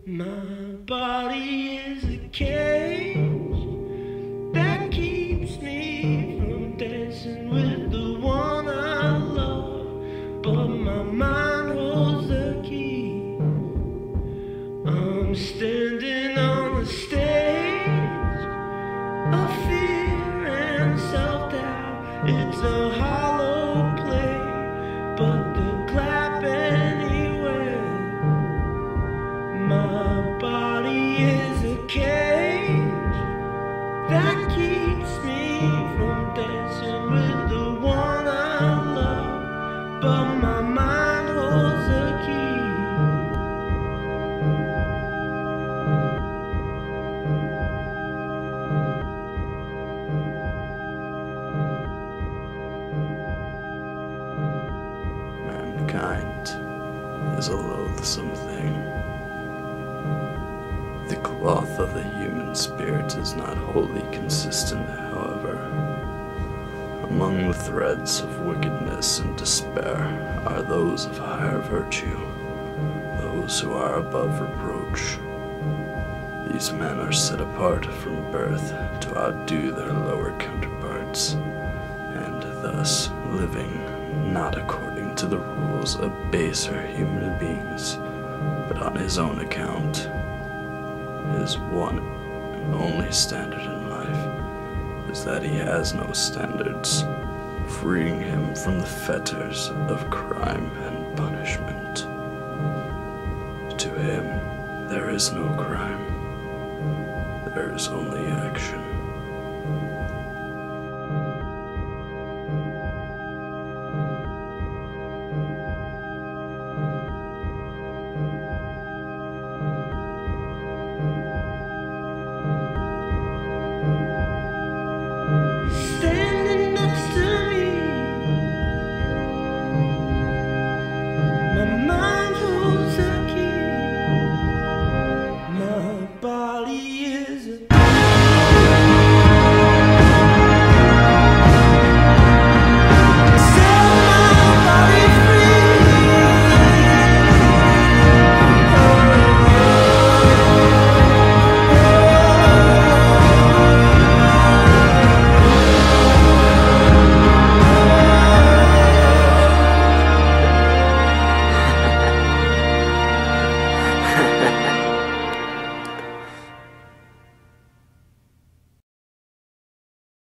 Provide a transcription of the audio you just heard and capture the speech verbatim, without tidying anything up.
My body is a cage that keeps me from dancing with the one I love, but my mind holds the key. I'm standing on the stage of fear and self-doubt. It's a hollow play, but they'll clap anyway. My body is a cage that keeps me from dancing with the one I love, but my mind holds the key. Mankind is a loathsome thing. The cloth of the human spirit is not wholly consistent, however. Among the threads of wickedness and despair are those of higher virtue, those who are above reproach. These men are set apart from birth to outdo their lower counterparts, and thus living not according to the rules of baser human beings, but on his own account. His one and only standard in life is that he has no standards, freeing him from the fetters of crime and punishment. To him, there is no crime. There is only action.